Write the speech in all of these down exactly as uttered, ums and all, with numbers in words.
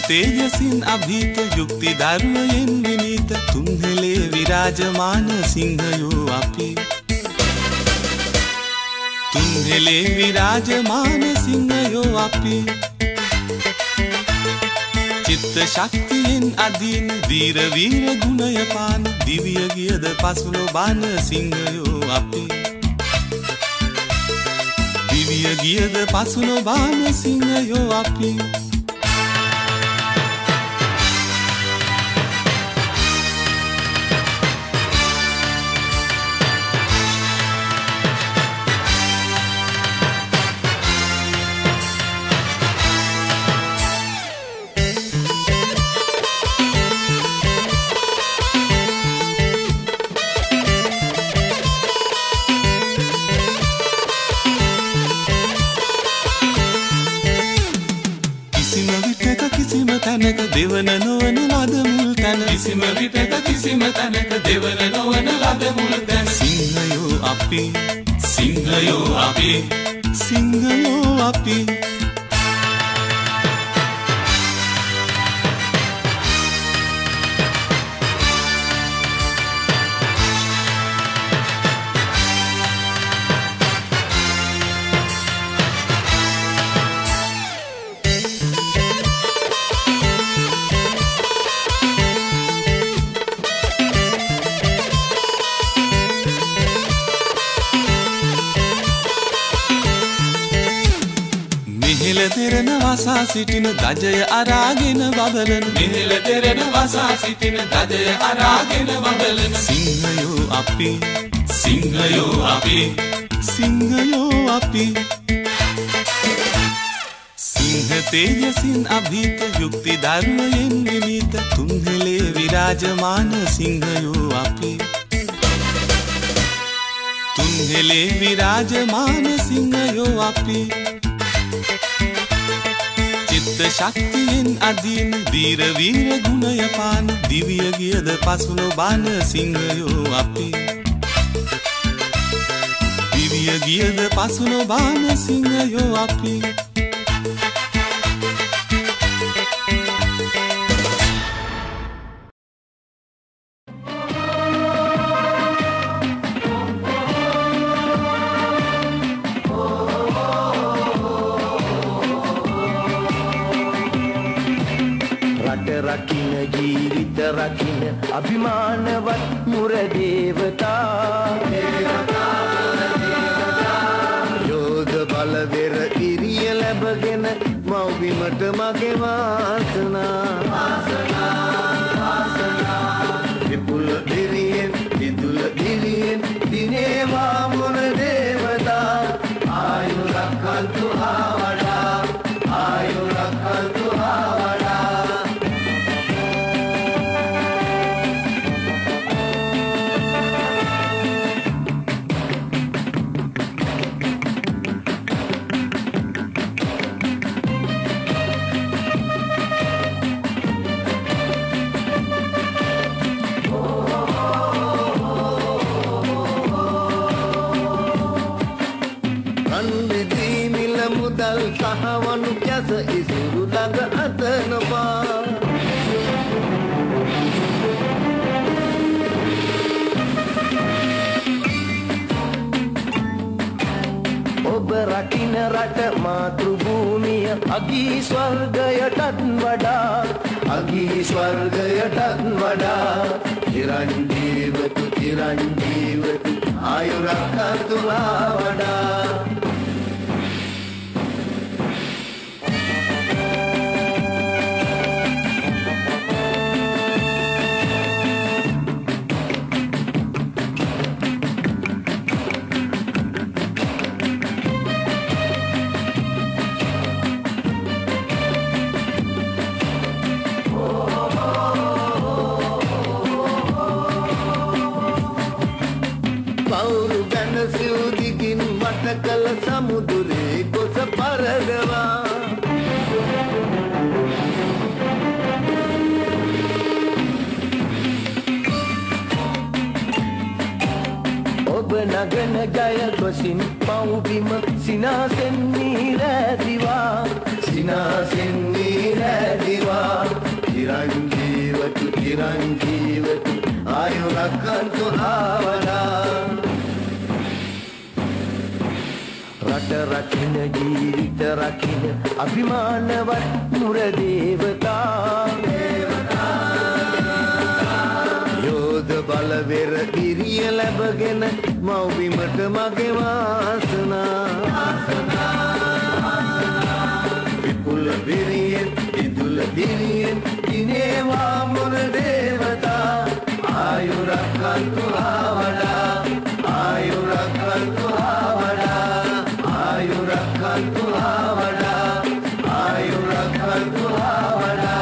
තේජසින් අභීත යුක්ති ධර්මයෙන් විනීත තුන්හෙලේ විරාජමාන සිංහයෝ අපි තුන්හෙලේ විරාජමාන සිංහයෝ අපි චිත්ත ශක්තියෙන් අදීන දීර වීර ගුණය පාන දිවිය ගියද පසුලෝ බාන සිංහයෝ අපි දිවිය ගියද පසුලෝ බාන සිංහයෝ අපි දෙවන නොවන ලද මුල් තැන කිසිම විටක කිසිම තැනක දෙවන නොවන ලද මුල් තැන සිංහයෝ අපි සිංහයෝ අපි සිංහයෝ අපි තෙරණ වසා සිටින දජය අරාගෙන බබලන මෙහෙල තෙරණ වසා සිටින දජය අරාගෙන බබලන සිංහයෝ අපි සිංහයෝ අපි සිංහයෝ අපි සිංහ තේජසින් අභීත යුක්ති ධර්මයෙන් විනීත තුන්හෙලේ විරාජමාන සිංහයෝ අපි තුන්හෙලේ විරාජමාන සිංහයෝ අපි චිත්ත ශක්තියෙන් අදීන දීර වීර ගුණය පාන දිවිය ගියද පසුලෝ බාන සිංහයෝ අපි දිවිය ගියද පසුලෝ බාන සිංහයෝ අපි රකින්න අභිමානවත් මුර දේවතා යෝධ බලවෙර ඉරිය ලැබගෙන මව්බිමට මගේ වාසනා විපුල දිරියෙන් විදුල දිරියෙන් දිනේවා මුර දේවතා ආයු රක්කන්තු ආවඩා ආයු රක්කන්තු ආවඩා සහවනු කැස ඉසුරු ළඟ අතනවා ඔබ රකින්න රට මාතෘ භූමිය අගී ස්වර්ගයටත් වඩා අගී ස්වර්ගයටත් වඩා චිරංජීවතු චිරංජීවතු ආයුරක්කතුලා වඩා කල සමුදුරේ කොස පරදවා ඔබ නගන ජය ගොසින් පවුබිම සිනාසෙන් නීරැදිවා විනාශෙන් හැදිවා චිරංජීවතු චිරංජීවතු ආයුරක්කන්තු ආවනා රට රකින්න ජීවිත රකින්න අභිමානවත් මුර දේවතා යෝධ බල වෙර දිරිය ලැබගෙන මව්බිමට මගේ වාසනා විපුල බිරියෙන් ඉදුල දිරියෙන් දිනේවා මුර දේවතා ආයුරක්කන්තු ආවඩා ආයුරක්කන්තු ආවඩා ආයුරක්කන්තු ආවඩා ආයුරක්කන්තු ආවඩා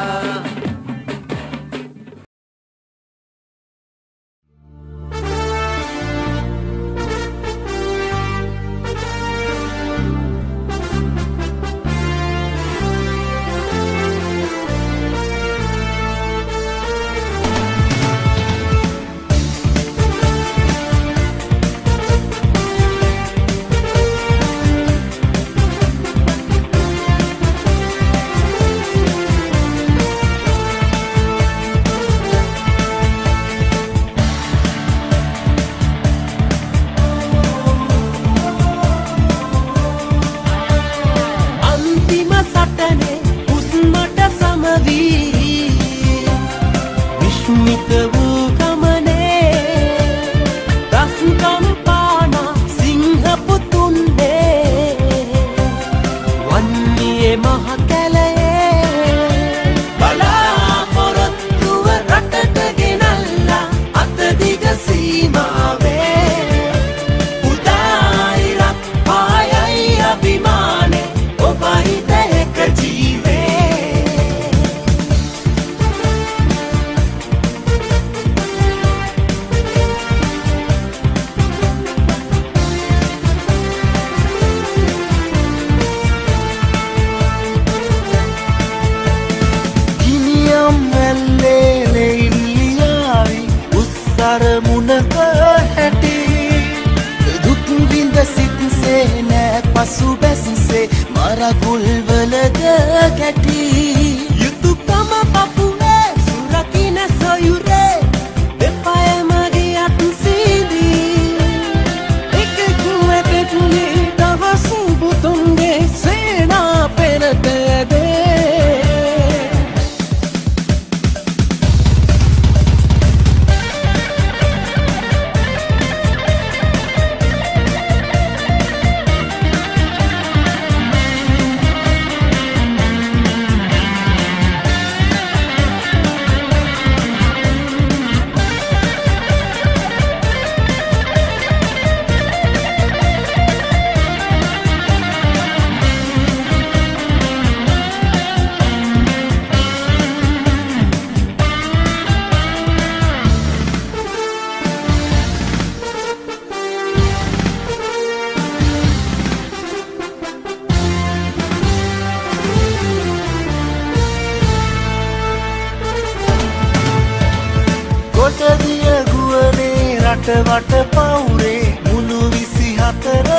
වට පවුරේ මුළු විසි හතර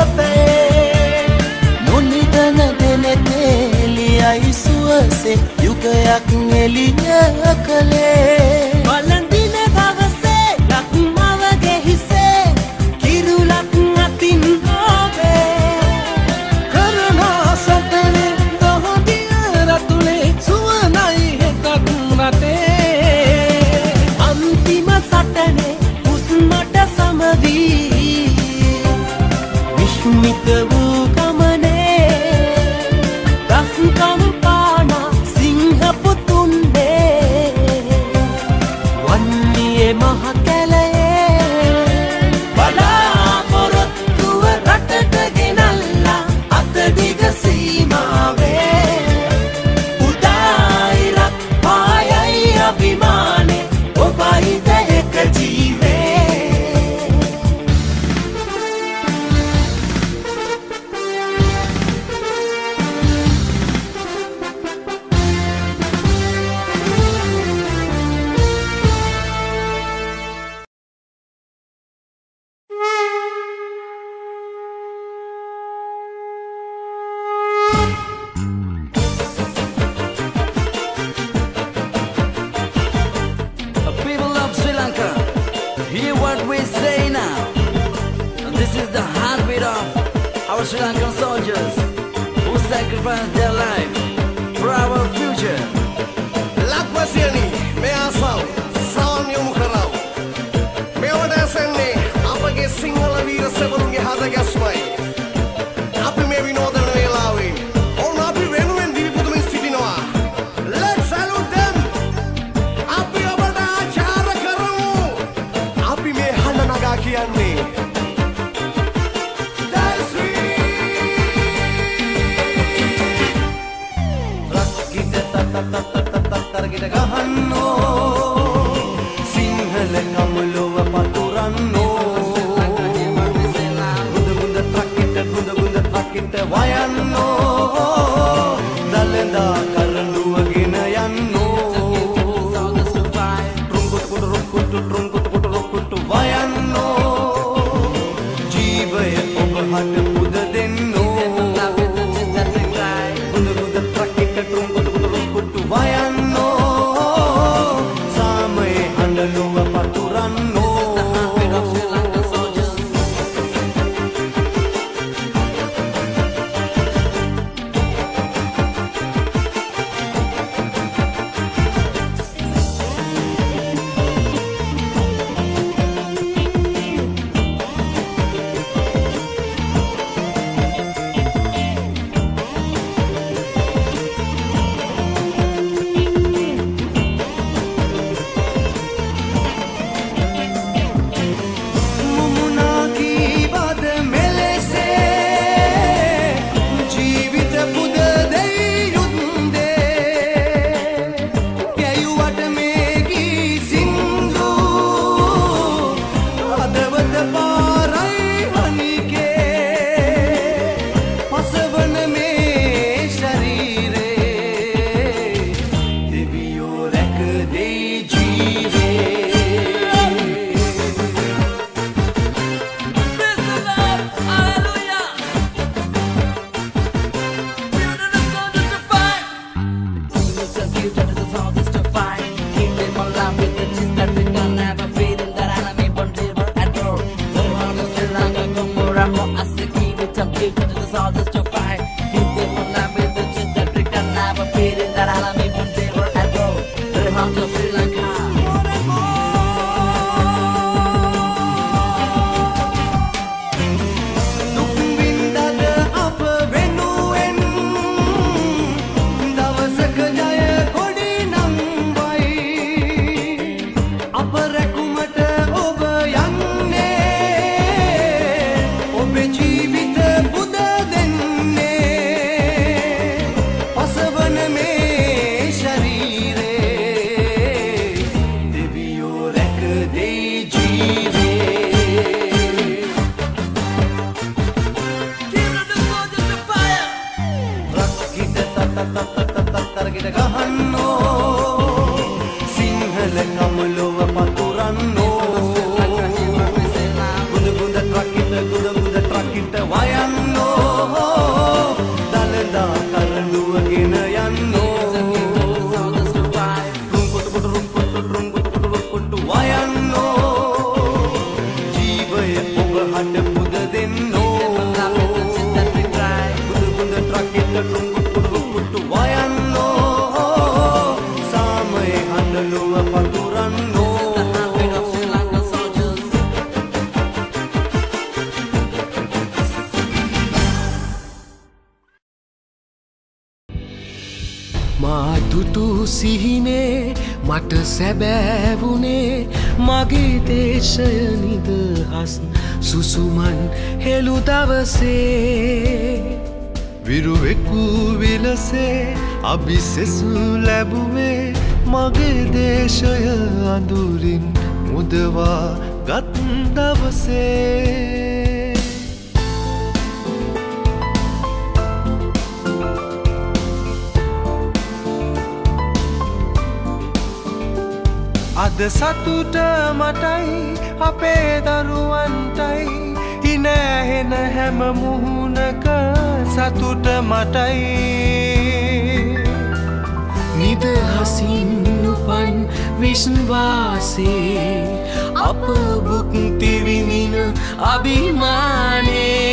පැයේ නොනිදන දෙනෙතේ එළියයි සුවසේ යුගයක් එළිය කළේ වළඳින දවසේ ලක්මවගේ හිසේ කිරුලක් අතින් ආවේ කරනා සතනේ දහදිය රතුලේ සුවනයි හෙතක් රටේ අන්තිම සටනේ මට සමවී විශ්මිත වූ ගමනේ දස්කම් පානා සිංහ පුතුන්නේ වන්නේ මහ කැලේ බලාපොරොත්තුව රටට ගෙනල්ලා අත දිග සීමාවේ උදායිරක් පායයි අභිමානේ ඔබයි දෙක ජීවේ we say now, this is the heartbeat of our Sri Lankan soldiers who sacrificed their life for our future. Lakwasiani, me asaw, sawan yomu karaw. Me wada asenne, apage Sinhala veera sevarunge hada gasmai. Api me vinodana velawe, on api venuwen divi pudumen sitinawa. Let's salute them. Api abada achara karamu. Api me hana naga kiyanne. Targita gahanno Sinhala kamuluwa paturanno Gunda gunda trakita gunda gunda trakita wayanno Dalenda karanduwa gina yanno Trunkut kutu runkut trunkut kutu runkut wayanno Jeevaya oba hata puda denno Gunda gunda trakita trunkut kutu runkut wayanno Luwa paturanno සිහිනේ මට සැබෑවුනේ මගේ දේශය නිදහස් සුසුමන් හෙළු දවසේ විරුවෙකු විලසේ අභිසෙසු ලැබුවේ මගේ දේශය අඳුරින් මුදවා ගත් දවසේ අද සතුට මටයි අපේ දරුවන්ටයි හිනැහෙන හැම මුහුණක සතුට මටයි නිදහසින් උපන් විශ්වාසේ අප භුක්ති විඳින අභිමානේ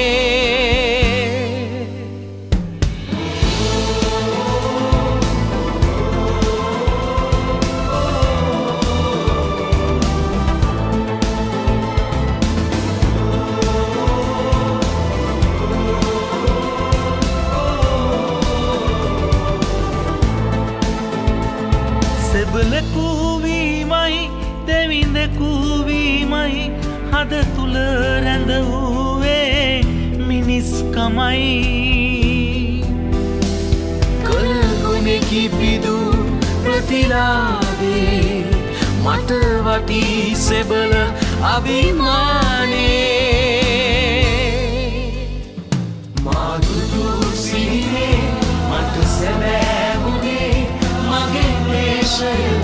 සෙබලකු වීමයි දෙවිඳකු වීමයි හද තුල රැඳ වූවේ මිනිස්කමයි කලගුණෙකි පිදු ප්‍රතිලාභේ මට වටී සෙබල අභිමානේ මාදුදු සිහිනේ මට සැබෑ වුණේ මගේ දේශය